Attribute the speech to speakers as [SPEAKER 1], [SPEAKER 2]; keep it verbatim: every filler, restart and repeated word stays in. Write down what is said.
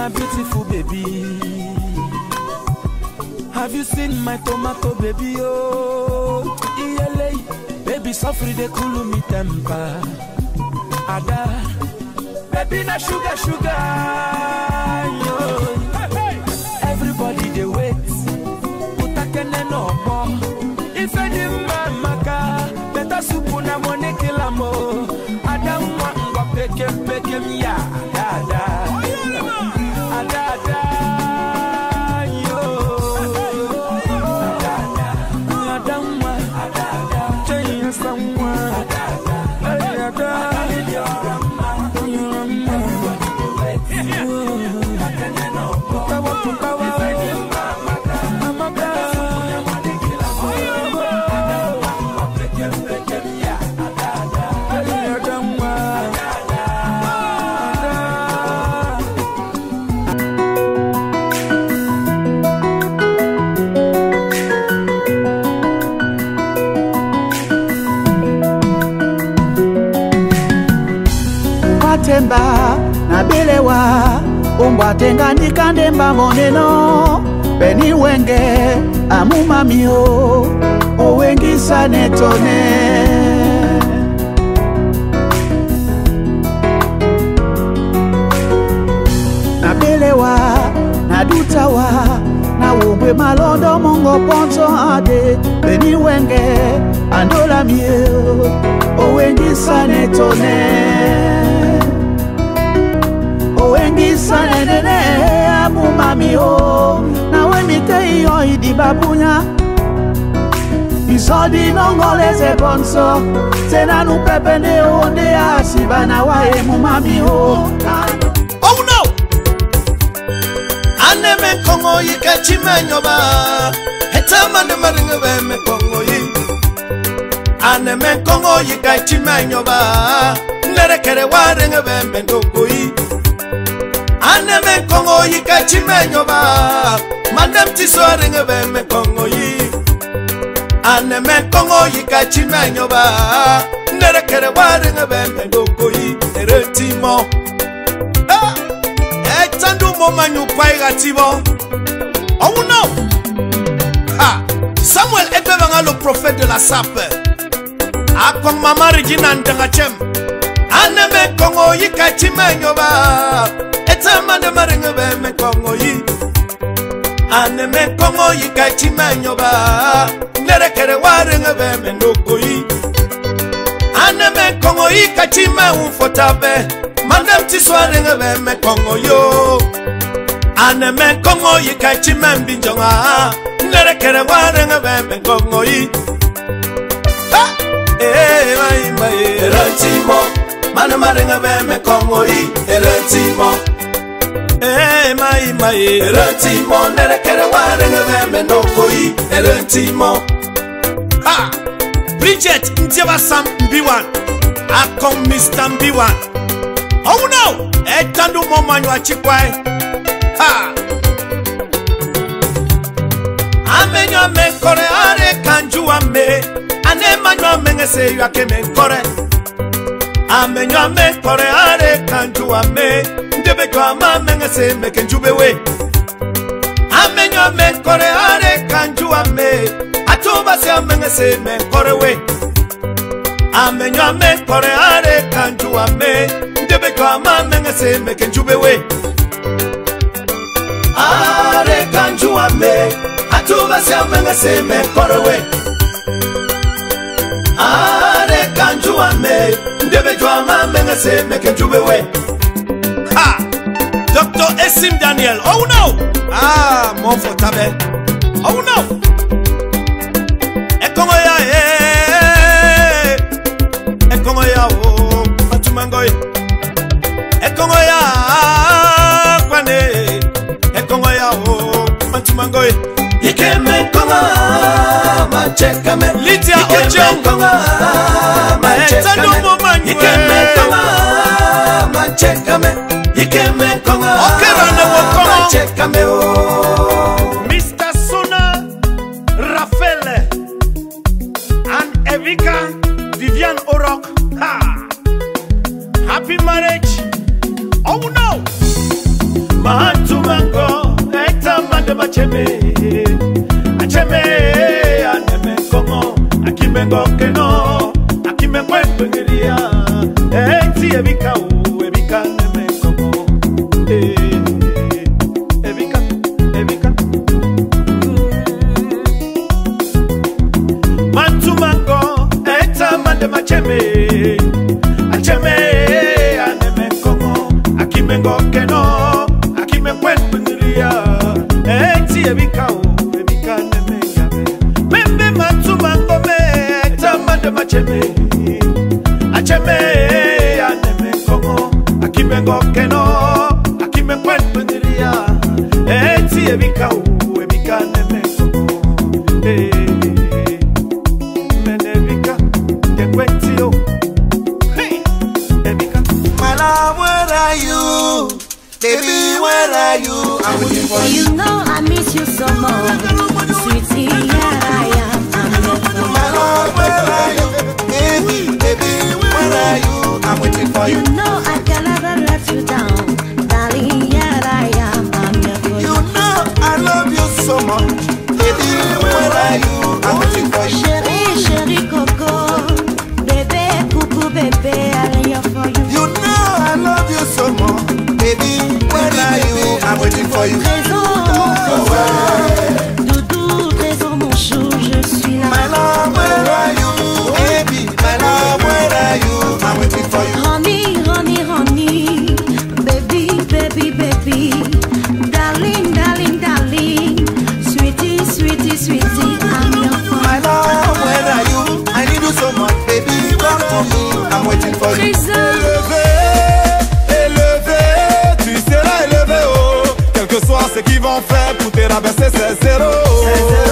[SPEAKER 1] my beautiful baby? Have you seen my tomato baby? Oh, yeah, baby, suffer they cool me temper. Ada, baby, na sugar, sugar. Yo. Everybody they wait. Utakene no more. If I didn't maka, better soup na money kilamo. Ada mwa mwa pekem pekem ya. Ada, ada, ada. Yo. Ada, ada. Ada mwa. Ada, ada. Change someone. Ada, ada. Ada, ada.
[SPEAKER 2] Temba na belewa Umbwa tenga nikandemba moneno Beni wenge amumamio Owengi sanetone Na belewa na dutawa Na umbwe malondo mongo ponzo ade Beni wenge andola mio Owengi sanetone Owengi sanene amumami o na wemite yo idi babunya Isodi nongole se bonso tena nu pepene onde asibana wae mumami o.
[SPEAKER 3] Oh no! Ane me kongo yika chimenyo ba Hetama ne maringa we me kongo yi Ane me kongo yika chimenyo ba Nere kere waringa we me ndoko yi Ane me kongo yika chimenyo ba Mandem tisoringa we me kongo yi Ane me kongo yika chimenyo ba Nere kere waringa we me ndoko yi Eretimo Ah! Etandu momanyu kwa igatibo Oh no! Ha! Samuel ebevanga le prophète de la sape Akong mama Regina ndangachem Ane me kongo yika chimenyo ba Etama de maringa be me kongo yi Ane me kongo yika chimenyo ba Nere kere waringa be me ndoko yi Ane me kongo yika chime unfotabe Mandem tiswaringa be me kongo yo Ane me kongo yika chime mbinjonga Nere kere waringa be me kongo yi Ha! Eh, mai mai Erantimo Mane maringa be me kongo yi Erantimo Eh, mai mai Erantimo Nere kere waringa be me noko yi Erantimo Ha! Bridget Ndiaba Sam Mbiwan Akong Mister Mbiwan Oh no! Etandu momanyu achikwai Ha! Amenyo menkore are kanju ame Ane manyo mengese yu ake menkore Amenyo menkore are kanju ame Ndebe kwa ma mengese mekenjubewe Amenyo menkore are kanju ame Atuba se mengese menkore we Amenyo menkore are kanju ame Ndebe kwa ma mengese mekenjubewe Are kanju ame Atuba se mengese menkore we Are kanju ame Ndebe kwa ma mengese mekenjubewe Ha! Doctor Esim Daniel Oh no! Ah, mon fotabe Oh no! Ekongo ya eh Ekongo ya oh Matumangoy Ekongo ya Kwane Ekongo ya oh Matumangoy Ikeme konga Machekame Lydia Ojong konga Machekame Ikeme konga Machekame Ikeme konga Okerane wakonga Machekame oh Mister Sona Raphael and Evika Vivian Orok ha Happy marriage Oh no Man de macheme acheme aneme kongo akimengo keno akimengo pendiria eti ebika u ebika neme kongo eh menebika te kwentio hey ebika.
[SPEAKER 4] My love, where are you? Baby, where are you? I'm waiting for you.
[SPEAKER 5] You know I miss you so much, sweetie. Here I am. I'm here for
[SPEAKER 4] My love, where are you? Baby, baby, where are you? I'm waiting for
[SPEAKER 5] you.
[SPEAKER 4] you.
[SPEAKER 5] You know I can never let you down, darling. Here I am. I'm here for you.
[SPEAKER 4] You know I love you so much, baby, where are you? I'm waiting for you.
[SPEAKER 5] Chérie, chérie, coco, bébé, coucou, bébé, I'm here for you.
[SPEAKER 4] You know I love you so much, baby, where are you? I'm waiting for you.
[SPEAKER 5] Trésor, mon trésor, doudou, trésor, mon chou, je suis là.
[SPEAKER 4] My love, where are you? Baby, my love, where are you? I'm waiting for you.
[SPEAKER 5] Honey, honey, honey, baby, baby, baby, darling, darling, darling, sweetie, sweetie, sweetie, I'm your phone.
[SPEAKER 4] My love, where are you? I need you so much, baby, come to me. I'm waiting for you.
[SPEAKER 5] Trésor.
[SPEAKER 6] Ce qu'ils vont faire pour te rabaisser, c'est zéro.